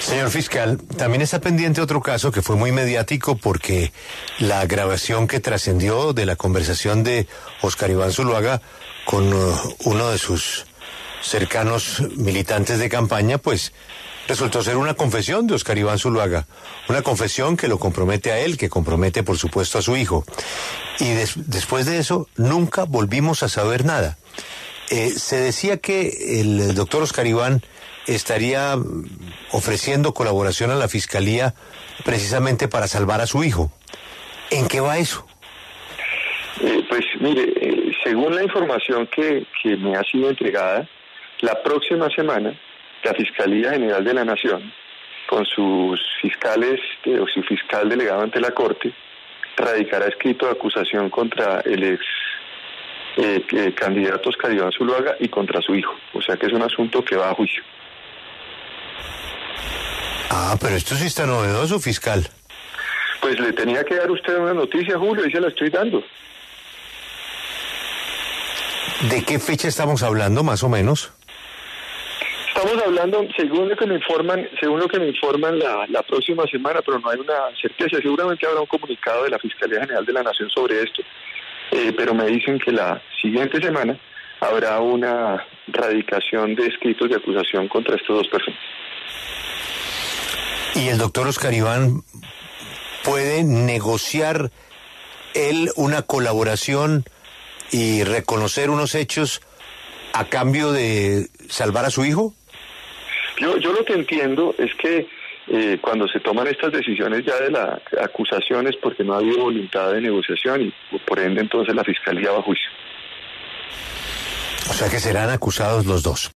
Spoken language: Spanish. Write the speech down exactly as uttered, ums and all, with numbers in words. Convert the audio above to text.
Señor fiscal, también está pendiente otro caso que fue muy mediático porque la grabación que trascendió de la conversación de Óscar Iván Zuluaga con uh, uno de sus cercanos militantes de campaña, pues resultó ser una confesión de Óscar Iván Zuluaga, una confesión que lo compromete a él, que compromete por supuesto a su hijo. Y des- después de eso nunca volvimos a saber nada. Eh, se decía que el doctor Óscar Iván estaría ofreciendo colaboración a la Fiscalía precisamente para salvar a su hijo. ¿En qué va eso? Eh, pues mire, eh, según la información que, que me ha sido entregada, la próxima semana la Fiscalía General de la Nación, con sus fiscales eh, o su fiscal delegado ante la Corte, radicará escrito de acusación contra el ex eh, eh, candidato Óscar Iván Zuluaga y contra su hijo. O sea que es un asunto que va a juicio. Ah, pero esto sí está novedoso, fiscal. Pues le tenía que dar usted una noticia, Julio, y se la estoy dando. ¿De qué fecha estamos hablando, más o menos? Estamos hablando, según lo que me informan, según lo que me informan la, la próxima semana, pero no hay una certeza. Seguramente habrá un comunicado de la Fiscalía General de la Nación sobre esto, eh, pero me dicen que la siguiente semana habrá una radicación de escritos de acusación contra estas dos personas. ¿Y el doctor Óscar Iván puede negociar él una colaboración y reconocer unos hechos a cambio de salvar a su hijo? Yo, yo lo que entiendo es que eh, cuando se toman estas decisiones ya de las acusaciones porque no ha habido voluntad de negociación y por ende entonces la Fiscalía va a juicio. O sea que serán acusados los dos.